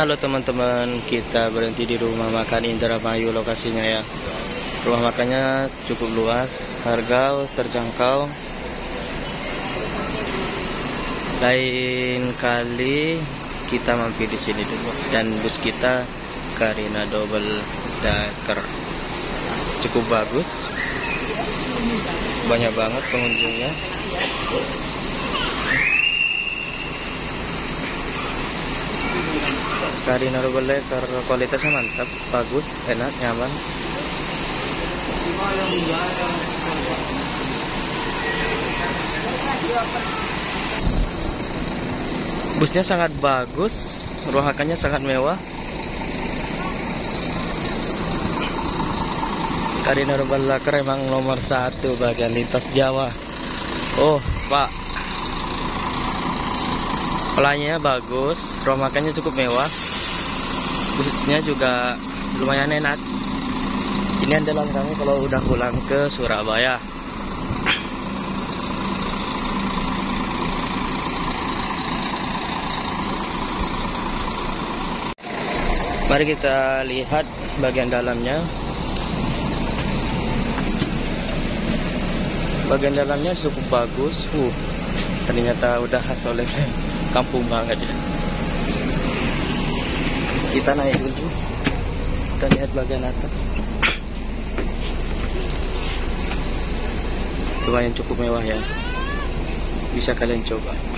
Halo teman-teman, kita berhenti di rumah makan Indramayu lokasinya ya. Rumah makannya cukup luas, harga terjangkau. Lain kali kita mampir di sini dulu. Dan bus kita Carina Double Decker, cukup bagus, banyak banget pengunjungnya. Carina Double Decker kualitasnya mantap, bagus, enak, nyaman. Busnya sangat bagus, ruang makannya sangat mewah. Carina Double Decker emang nomor 1 bagian lintas Jawa. Oh Pak, pelayannya bagus, ruang makannya cukup mewah, busnya juga lumayan enak. Ini andalan kami kalau udah pulang ke Surabaya. Mari kita lihat bagian dalamnya. Bagian dalamnya cukup bagus. Ternyata udah khas oleh kampung banget ya. Kita naik dulu. Kita lihat bagian atas. Lumayan cukup mewah ya. Bisa kalian coba.